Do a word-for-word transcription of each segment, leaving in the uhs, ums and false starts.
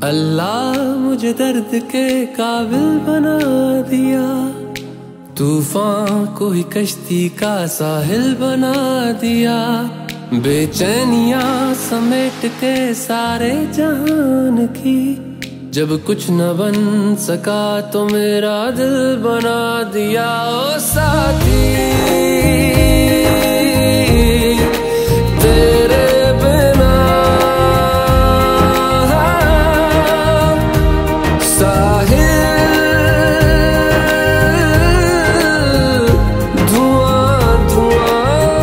अल्लाह मुझे दर्द के काबिल बना दिया, तूफान को ही कश्ती का साहिल बना दिया। बेचैनियां समेट के सारे जहान की, जब कुछ न बन सका तो मेरा दिल बना दिया। ओ साथी तेरे बिना साहिल धुआं धुआं।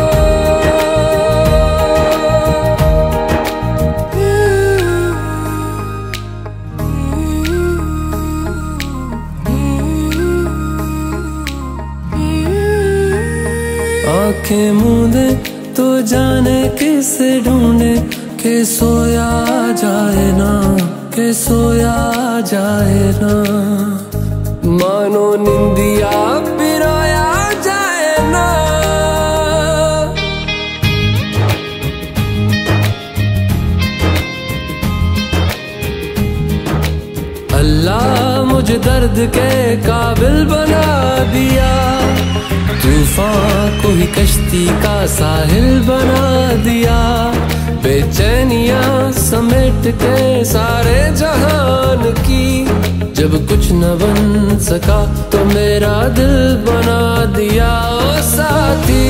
आंखें मूंदे तो जाने किसे ढूंढे, के सोया जाए ना, के सोया जाए ना। मानो निंदिया पिरोया जाए ना। अल्लाह मुझे दर्द के काबिल बना दिया, तूफान को ही कश्ती का साहिल बना दिया। बेचैनियां समेट के सारे जहान की, जब कुछ न बन सका तो मेरा दिल बना दिया। ओ साथी